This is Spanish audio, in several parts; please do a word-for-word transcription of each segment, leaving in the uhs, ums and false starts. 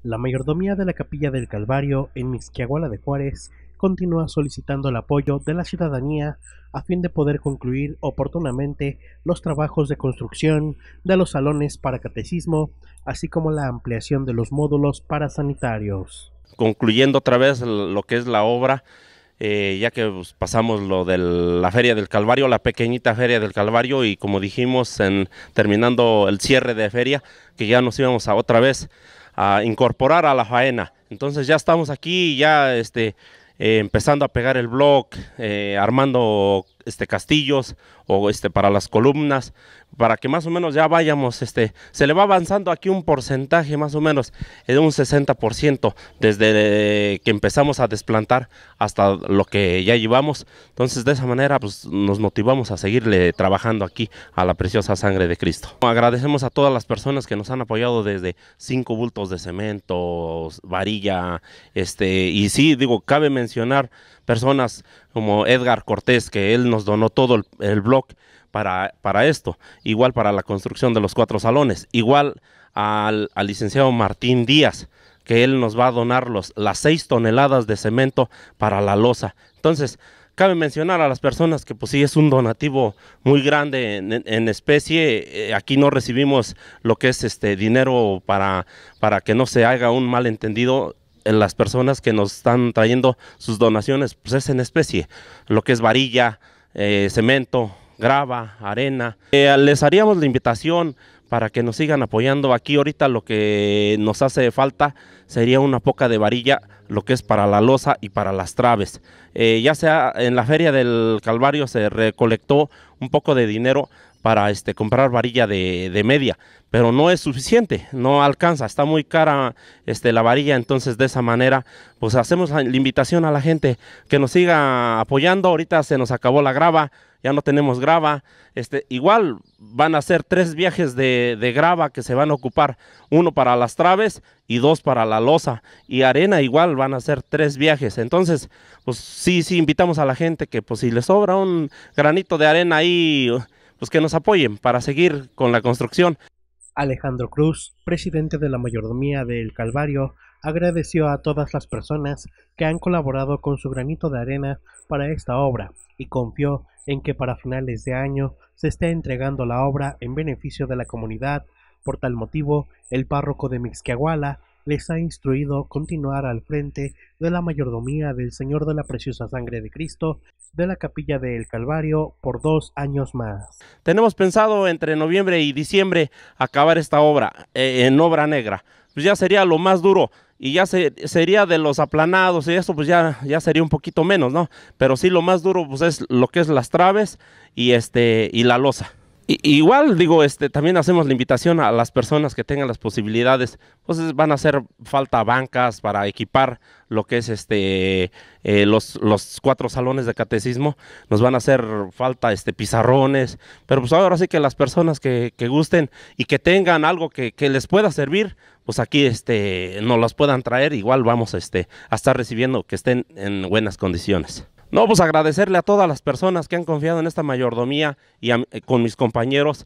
La mayordomía de la Capilla del Calvario en Mixquiahuala de Juárez continúa solicitando el apoyo de la ciudadanía a fin de poder concluir oportunamente los trabajos de construcción de los salones para catecismo, así como la ampliación de los módulos para sanitarios. Concluyendo otra vez lo que es la obra, eh, ya que pues, pasamos lo de la Feria del Calvario, la pequeñita Feria del Calvario, y como dijimos, en, terminando el cierre de feria, que ya nos íbamos a otra vez a incorporar a la faena. Entonces ya estamos aquí, ya este, eh, empezando a pegar el block, eh, armando este, castillos o este, para las columnas, para que más o menos ya vayamos, este, se le va avanzando aquí un porcentaje más o menos, de un sesenta por ciento desde que empezamos a desplantar hasta lo que ya llevamos. Entonces de esa manera pues, nos motivamos a seguirle trabajando aquí a la preciosa sangre de Cristo. Agradecemos a todas las personas que nos han apoyado desde cinco bultos de cemento, varilla, este, y sí, digo, cabe mencionar personas como Edgar Cortés, que él nos donó todo el, el block para, para esto, igual para la construcción de los cuatro salones, igual al, al licenciado Martín Díaz, que él nos va a donar los, las seis toneladas de cemento para la losa. Entonces, cabe mencionar a las personas que pues sí es un donativo muy grande en, en, en especie. Eh, aquí no recibimos lo que es este dinero para, para que no se haga un malentendido. En las personas que nos están trayendo sus donaciones, pues es en especie, lo que es varilla, eh, cemento, grava, arena. Eh, les haríamos la invitación para que nos sigan apoyando. Aquí ahorita lo que nos hace falta sería una poca de varilla, lo que es para la losa y para las traves. Eh, ya sea en la Feria del Calvario se recolectó un poco de dinero para este, comprar varilla de, de media, pero no es suficiente, no alcanza, está muy cara este, la varilla. Entonces de esa manera pues hacemos la invitación a la gente que nos siga apoyando. Ahorita se nos acabó la grava, ya no tenemos grava, este, igual van a ser tres viajes de, de grava que se van a ocupar, uno para las traves y dos para la losa, y arena igual van a ser tres viajes. Entonces pues sí, sí invitamos a la gente que pues si les sobra un granito de arena ahí, pues que nos apoyen para seguir con la construcción. Alejandro Cruz, presidente de la Mayordomía del Calvario, agradeció a todas las personas que han colaborado con su granito de arena para esta obra y confió en que para finales de año se esté entregando la obra en beneficio de la comunidad. Por tal motivo, el párroco de Mixquiahuala les ha instruido continuar al frente de la mayordomía del Señor de la Preciosa Sangre de Cristo de la Capilla del Calvario por dos años más. Tenemos pensado entre noviembre y diciembre acabar esta obra eh, en obra negra. Pues ya sería lo más duro y ya se, sería de los aplanados y eso pues ya, ya sería un poquito menos, ¿no? Pero sí lo más duro pues es lo que es las traves y, este, y la losa. Y, igual digo, este, también hacemos la invitación a las personas que tengan las posibilidades, pues van a hacer falta bancas para equipar lo que es este eh, los, los cuatro salones de catecismo, nos van a hacer falta este pizarrones, pero pues ahora sí que las personas que, que gusten y que tengan algo que, que les pueda servir, pues aquí este nos los puedan traer, igual vamos este, a estar recibiendo que estén en buenas condiciones. No, pues agradecerle a todas las personas que han confiado en esta mayordomía y a, con mis compañeros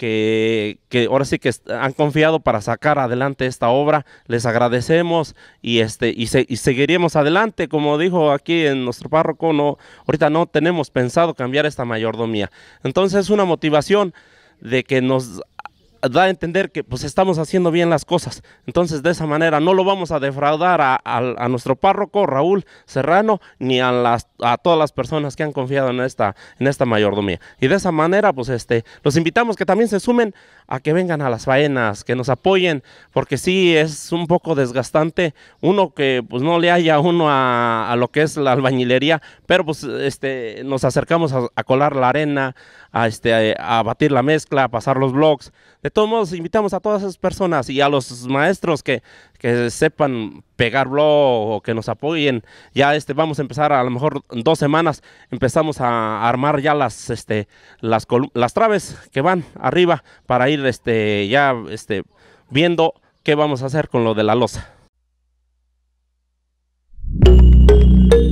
que, que ahora sí que han confiado para sacar adelante esta obra. Les agradecemos y este y, se, y seguiremos adelante. Como dijo aquí en nuestro párroco, no, ahorita no tenemos pensado cambiar esta mayordomía. Entonces es una motivación de que nos da a entender que pues estamos haciendo bien las cosas. Entonces de esa manera no lo vamos a defraudar a, a, a nuestro párroco Raúl Serrano ni a, las, a todas las personas que han confiado en esta, en esta mayordomía. Y de esa manera pues este, los invitamos que también se sumen a que vengan a las faenas, que nos apoyen, porque sí es un poco desgastante uno que pues no le haya uno a, a lo que es la albañilería, pero pues este, nos acercamos a, a colar la arena, a, este, a, a batir la mezcla, a pasar los blocks. De todos modos, invitamos a todas esas personas y a los maestros que, que sepan pegar blog o que nos apoyen. Ya este, vamos a empezar a lo mejor dos semanas, empezamos a armar ya las, este, las, las traves que van arriba para ir este, ya este, viendo qué vamos a hacer con lo de la losa.